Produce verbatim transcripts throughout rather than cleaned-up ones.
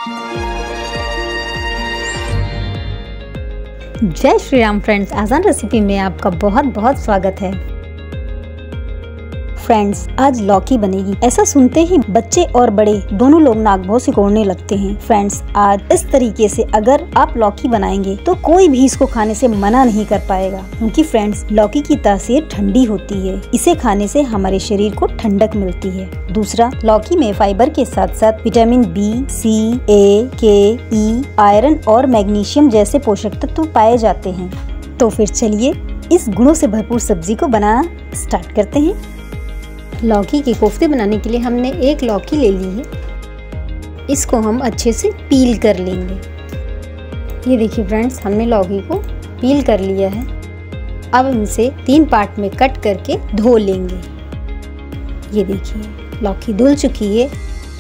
जय श्री राम फ्रेंड्स, आसान रेसिपी में आपका बहुत बहुत स्वागत है। फ्रेंड्स, आज लौकी बनेगी। ऐसा सुनते ही बच्चे और बड़े दोनों लोग नाक भौं सिकोड़ने लगते हैं। फ्रेंड्स, आज इस तरीके से अगर आप लौकी बनाएंगे तो कोई भी इसको खाने से मना नहीं कर पाएगा, क्योंकि फ्रेंड्स लौकी की तासीर ठंडी होती है। इसे खाने से हमारे शरीर को ठंडक मिलती है। दूसरा, लौकी में फाइबर के साथ साथ विटामिन बी, सी, ए, के, ई, आयरन और मैग्नीशियम जैसे पोषक तत्व पाए जाते हैं। तो फिर चलिए इस गुणों से भरपूर सब्जी को बनाना स्टार्ट करते हैं। लौकी के कोफ्ते बनाने के लिए हमने एक लौकी ले ली है। इसको हम अच्छे से पील कर लेंगे। ये देखिए फ्रेंड्स, हमने लौकी को पील कर लिया है। अब हम इसे तीन पार्ट में कट करके धो लेंगे। ये देखिए लौकी धुल चुकी है।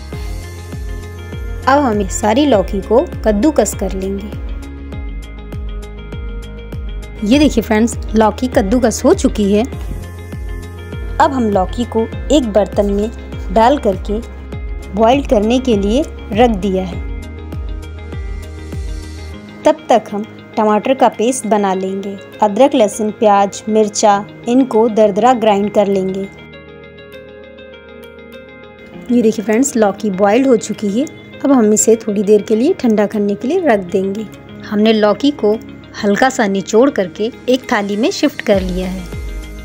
अब हम इस सारी लौकी को कद्दूकस कर लेंगे। ये देखिए फ्रेंड्स, लौकी कद्दूकस हो चुकी है। अब हम लौकी को एक बर्तन में डाल करके बॉईल करने के लिए रख दिया है। तब तक हम टमाटर का पेस्ट बना लेंगे। अदरक, लहसुन, प्याज, मिर्चा इनको दरदरा ग्राइंड कर लेंगे। ये देखिए फ्रेंड्स, लौकी बॉइल्ड हो चुकी है। अब हम इसे थोड़ी देर के लिए ठंडा करने के लिए रख देंगे। हमने लौकी को हल्का सा निचोड़ करके एक थाली में शिफ्ट कर लिया है।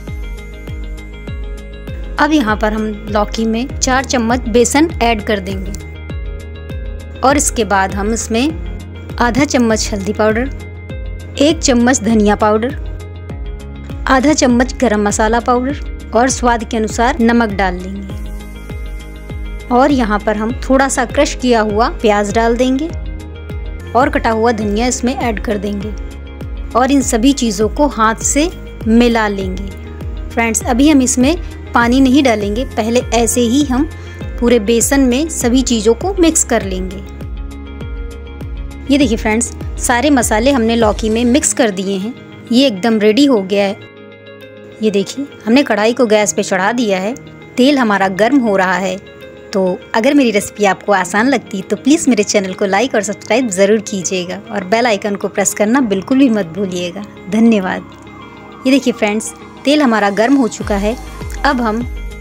अब यहाँ पर हम लौकी में चार चम्मच बेसन ऐड कर देंगे और इसके बाद हम इसमें आधा चम्मच हल्दी पाउडर, एक चम्मच धनिया पाउडर, आधा चम्मच गरम मसाला पाउडर और स्वाद के अनुसार नमक डाल लेंगे। और यहाँ पर हम थोड़ा सा क्रश किया हुआ प्याज डाल देंगे और कटा हुआ धनिया इसमें ऐड कर देंगे और इन सभी चीज़ों को हाथ से मिला लेंगे। फ्रेंड्स, अभी हम इसमें पानी नहीं डालेंगे, पहले ऐसे ही हम पूरे बेसन में सभी चीज़ों को मिक्स कर लेंगे। ये देखिए फ्रेंड्स, सारे मसाले हमने लौकी में मिक्स कर दिए हैं। ये एकदम रेडी हो गया है। ये देखिए, हमने कढ़ाई को गैस पे चढ़ा दिया है। तेल हमारा गर्म हो रहा है। तो अगर मेरी रेसिपी आपको आसान लगती तो प्लीज़ मेरे चैनल को लाइक और सब्सक्राइब ज़रूर कीजिएगा और बेल आइकन को प्रेस करना बिल्कुल भी मत भूलिएगा। धन्यवाद। ये देखिए फ्रेंड्स, तेल हमारा गर्म हो चुका है। अब हम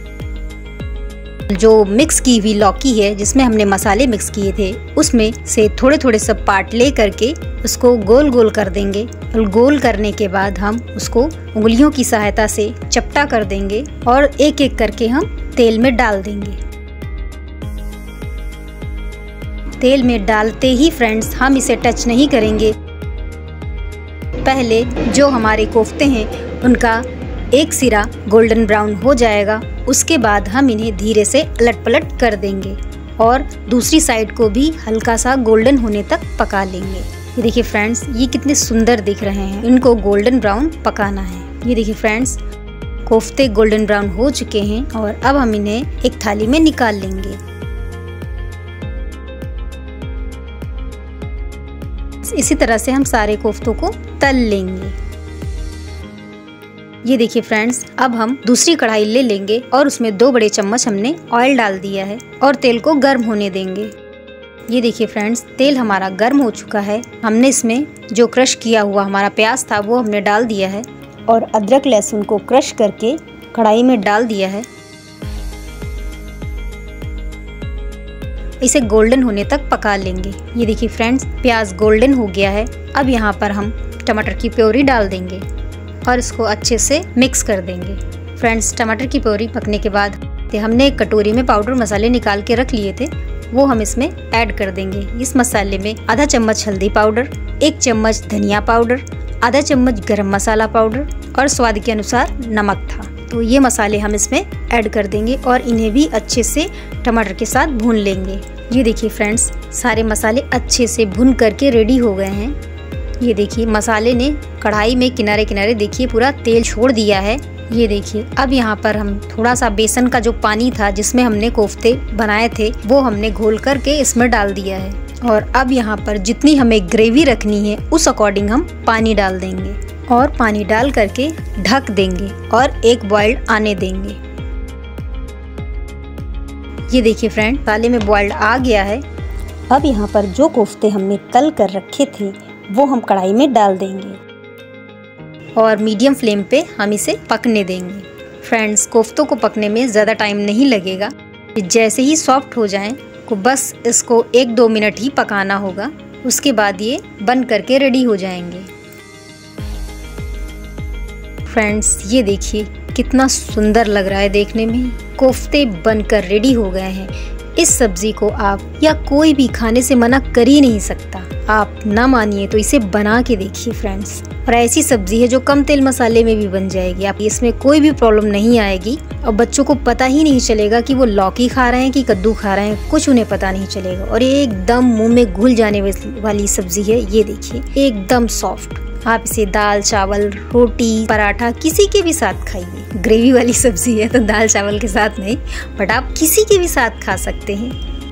जो मिक्स की हुई लौकी है, जिसमें हमने मसाले मिक्स किए थे, उसमें से थोड़े थोड़े सब पार्ट ले करके उसको गोल गोल कर देंगे। और गोल करने के बाद हम उसको उंगलियों की सहायता से चपटा कर देंगे और एक एक करके हम तेल में डाल देंगे। तेल में डालते ही फ्रेंड्स हम इसे टच नहीं करेंगे। पहले जो हमारे कोफ्ते हैं उनका एक सिरा गोल्डन ब्राउन हो जाएगा, उसके बाद हम इन्हें धीरे से अलट पलट कर देंगे और दूसरी साइड को भी हल्का सा गोल्डन होने तक पका लेंगे। ये देखिए फ्रेंड्स, ये कितने सुंदर दिख रहे हैं। इनको गोल्डन ब्राउन पकाना है। ये देखिए फ्रेंड्स, कोफ्ते गोल्डन ब्राउन हो चुके हैं और अब हम इन्हें एक थाली में निकाल लेंगे। इसी तरह से हम सारे कोफ्तों को तल लेंगे। ये देखिए फ्रेंड्स, अब हम दूसरी कढ़ाई ले लेंगे और उसमें दो बड़े चम्मच हमने ऑयल डाल दिया है और तेल को गर्म होने देंगे। ये देखिए फ्रेंड्स, तेल हमारा गर्म हो चुका है। हमने इसमें जो क्रश किया हुआ हमारा प्याज था वो हमने डाल दिया है और अदरक लहसुन को क्रश करके कढ़ाई में डाल दिया है। इसे गोल्डन होने तक पका लेंगे। ये देखिए फ्रेंड्स, प्याज गोल्डन हो गया है। अब यहाँ पर हम टमाटर की प्योरी डाल देंगे और इसको अच्छे से मिक्स कर देंगे। फ्रेंड्स, टमाटर की प्योरी पकने के बाद हमने एक कटोरी में पाउडर मसाले निकाल के रख लिए थे, वो हम इसमें ऐड कर देंगे। इस मसाले में आधा चम्मच हल्दी पाउडर, एक चम्मच धनिया पाउडर, आधा चम्मच गरम मसाला पाउडर और स्वाद के अनुसार नमक था। तो ये मसाले हम इसमें ऐड कर देंगे और इन्हें भी अच्छे से टमाटर के साथ भून लेंगे। ये देखिए फ्रेंड्स, सारे मसाले अच्छे से भून करके रेडी हो गए हैं। ये देखिए, मसाले ने कढ़ाई में किनारे किनारे देखिए पूरा तेल छोड़ दिया है। ये देखिए, अब यहाँ पर हम थोड़ा सा बेसन का जो पानी था जिसमें हमने कोफ्ते बनाए थे वो हमने घोल करके इसमें डाल दिया है और अब यहाँ पर जितनी हमें ग्रेवी रखनी है उस अकॉर्डिंग हम पानी डाल देंगे और पानी डाल करके ढक देंगे और एक बॉइल्ड आने देंगे। ये देखिए फ्रेंड, मसाले में बॉइल्ड आ गया है। अब यहाँ पर जो कोफ्ते हमने तल कर रखे थे वो हम कढ़ाई में डाल देंगे और मीडियम फ्लेम पे हम इसे पकने देंगे। फ्रेंड्स, कोफ्तों को पकने में ज़्यादा टाइम नहीं लगेगा। जैसे ही सॉफ्ट हो जाएं को बस इसको एक दो मिनट ही पकाना होगा, उसके बाद ये बन करके रेडी हो जाएंगे। फ्रेंड्स, ये देखिए कितना सुंदर लग रहा है देखने में। कोफ्ते बनकर रेडी हो गए हैं। इस सब्जी को आप या कोई भी खाने से मना कर ही नहीं सकता। आप ना मानिए तो इसे बना के देखिए फ्रेंड्स। और ऐसी सब्जी है जो कम तेल मसाले में भी बन जाएगी, आप इसमें कोई भी प्रॉब्लम नहीं आएगी और बच्चों को पता ही नहीं चलेगा कि वो लौकी खा रहे हैं कि कद्दू खा रहे हैं, कुछ उन्हें पता नहीं चलेगा। और ये एकदम मुंह में घुल जाने वाली सब्जी है। ये देखिए एकदम सॉफ्ट। आप इसे दाल, चावल, रोटी, पराठा किसी के भी साथ खाइए। ग्रेवी वाली सब्जी है तो दाल चावल के साथ नहीं, बट आप किसी के भी साथ खा सकते हैं।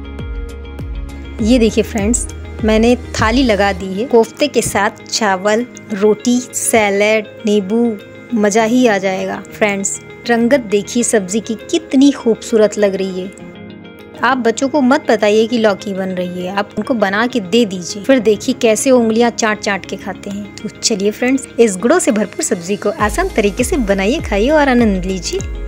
ये देखिए फ्रेंड्स, मैंने थाली लगा दी है कोफ्ते के साथ, चावल, रोटी, सैलेड, नींबू, मज़ा ही आ जाएगा। फ्रेंड्स, रंगत देखिए सब्जी की कितनी खूबसूरत लग रही है। आप बच्चों को मत बताइए कि लौकी बन रही है, आप उनको बना के दे दीजिए, फिर देखिए कैसे उंगलियां चाट चाट के खाते हैं। तो चलिए फ्रेंड्स, इस गुणों से भरपूर सब्जी को आसान तरीके से बनाइए, खाइए और आनंद लीजिए।